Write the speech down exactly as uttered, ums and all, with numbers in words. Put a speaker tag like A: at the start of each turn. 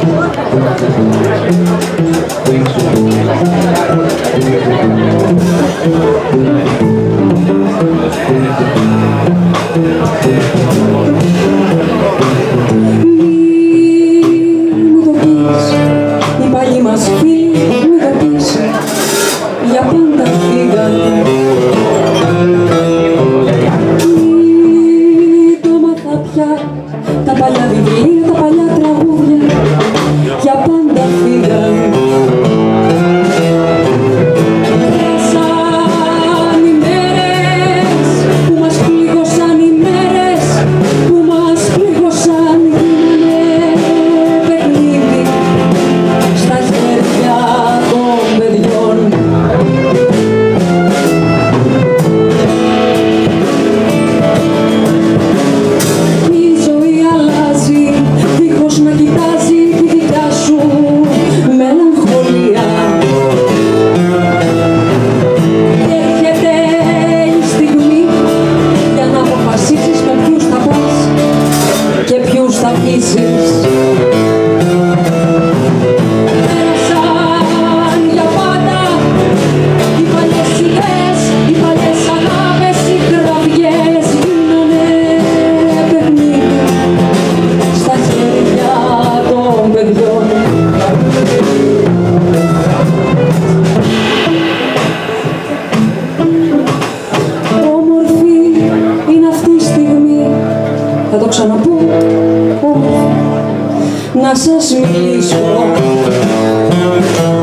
A: Τα παλιά βιβλία, τα παλιά τραγούδια για πάντα φύγαν. Πέρασαν οι μέρες που μας πλήγωσαν, οι μέρες που μας πλήγωσαν. Γίνανε παιχνίδι στα χέρια των παιδιών. Πέρασαν για πάντα οι παλιές ιδέες, οι παλιές αγάπες, οι κραυγές. Γίνανε παιχνίδι στα χέρια των παιδιών. Όμορφη είναι αυτή η στιγμή, θα το ξαναπώ, όμορφη να σας μιλήσω.